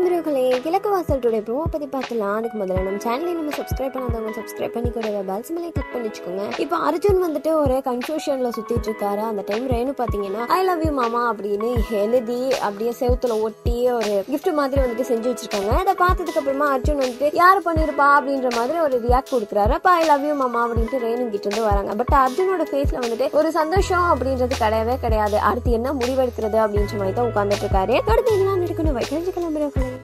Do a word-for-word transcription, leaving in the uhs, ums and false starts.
நண்பர்களே, கிழக்கு வாசல் டுடே ப்ரோவை பத்தி பார்க்கலாம். அதுக்கு முதல்ல நம்ம சேனலை நம்ம சப்ஸ்கிரைப் பண்ணாதவங்க சப்ஸ்கிரைப் பண்ணி கூட பெல் சிம்பலை கிளிக் பண்ணி வச்சுக்கோங்க. இப்போ அர்ஜுன் வந்துட்டு ஒரு கன்ஃபியூஷன்ல சுத்திட்டு இருக்காரு. அந்த டைம் ரேணு பாத்தீங்கன்னா ஐ லவ் யூ மாமா அப்படின்னு எழுதி அப்படியே செவுத்துல ஒட்டி ஒரு கிஃப்ட் மாதிரி வந்துட்டு செஞ்சு வச்சிருக்காங்க. அதை பார்த்ததுக்கு அப்புறமா அர்ஜுன் வந்துட்டு யாரு பண்ணிருப்பா அப்படின்ற மாதிரி ஒரு ரியாக்ட் கொடுக்குறாரு. அப்ப ஐ லவ் யூ மாமா அப்படின்ட்டு ரேணு கிட்ட இருந்து வராங்க. பட் அர்ஜுனோட ஃபேஸ்ல வந்துட்டு ஒரு சந்தோஷம் அப்படின்றது கிடையவே கிடையாது. அடுத்து என்ன முடிவெடுக்கிறது அப்படின்ற மாதிரி தான் உட்கார்ந்துட்டு இருக்காரு. அடுத்து இதெல்லாம் நடக்கணும் வைக்கணும் கிளம்புறவங்களே.